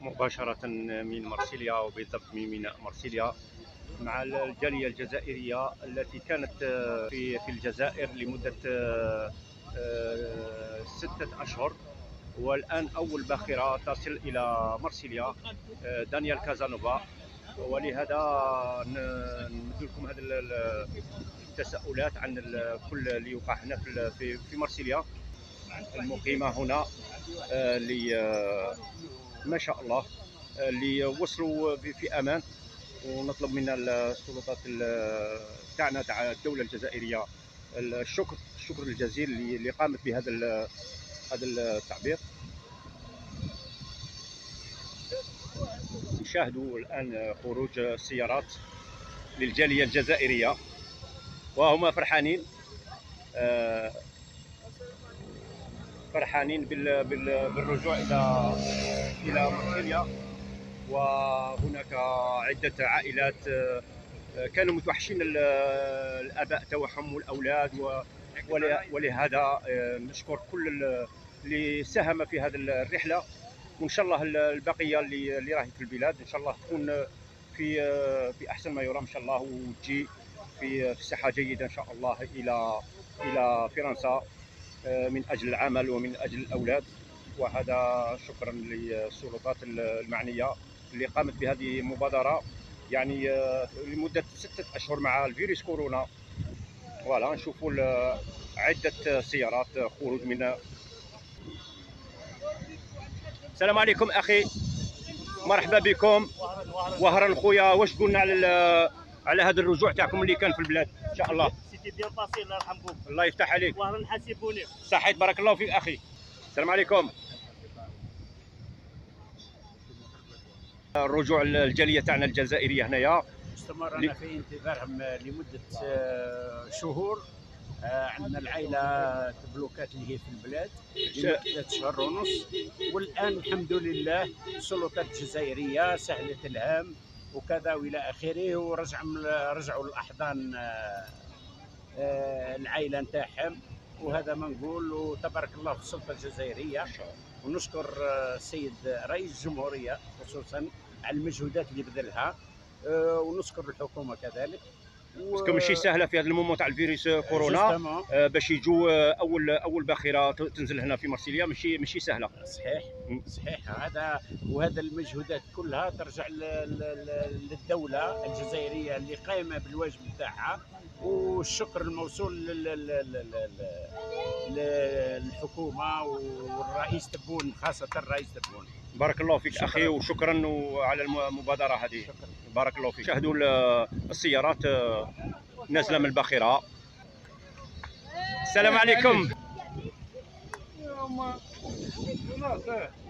مباشرة من مرسيليا، وبالضبط من ميناء مرسيليا، مع الجالية الجزائرية التي كانت في الجزائر لمدة 6 أشهر، والآن أول باخرة تصل إلى مرسيليا، دانيال كازانوفا. ولهذا نمد لكم هذه التساؤلات عن كل اللي يوقع هنا في مرسيليا المقيمة هنا، ما شاء الله اللي وصلوا في امان. ونطلب من السلطات تاعنا تاع الدوله الجزائريه الشكر الجزيل اللي قامت بهذا التعبير. نشاهدوا الان خروج السيارات للجاليه الجزائريه، وهم فرحانين بالرجوع الى مرسيليا. وهناك عدة عائلات كانوا متوحشين الآباء تاعهم والأولاد، ولهذا نشكر كل اللي ساهم في هذه الرحلة. وإن شاء الله البقية اللي راهي في البلاد إن شاء الله تكون في أحسن ما يرام إن شاء الله، وتجي في صحة جيدة إن شاء الله إلى فرنسا من أجل العمل ومن أجل الأولاد. وهذا شكرا للسلطات المعنية اللي قامت بهذه المبادرة، يعني لمدة 6 أشهر مع الفيروس كورونا. فوالا نشوفوا عدة سيارات خروج من. السلام عليكم أخي، مرحبا بكم. وهرا خويا، واش قلنا على هذا الرجوع تاعكم اللي كان في البلاد؟ ان شاء الله سيتي بيان باسي، الله يرحمكم. الله يفتح عليك. وهرا نحاسبوني. صحيت، بارك الله فيك اخي. السلام عليكم. الرجوع الجاليه تاعنا الجزائريه هنايا استمرنا في انتظارهم لمده شهور. عندنا العائله بلوكات اللي هي في البلاد لمده 3 شهور ونص، والان الحمد لله السلطات الجزائريه سهلت الهام وكذا والى اخره، ورجعوا الاحضان العائله نتاعهم. وهذا ما نقول، وتبارك الله في السلطه الجزائريه. ونشكر السيد رئيس الجمهوريه خصوصا على المجهودات اللي بذلها، ونشكر الحكومه كذلك. باسكو ماشي سهله في هذا المومون تاع الفيروس كورونا باش يجوا اول باخره تنزل هنا في مرسيليا، ماشي سهله. صحيح وهذا المجهودات كلها ترجع للدوله الجزائريه اللي قايمه بالواجب تاعها، والشكر الموصول للحكومه والرئيس تبون، خاصه الرئيس تبون. بارك الله فيك اخي، وشكرا على المبادره هذه. بارك الله فيك. شاهدوا السيارات نازله من الباخره. السلام عليكم.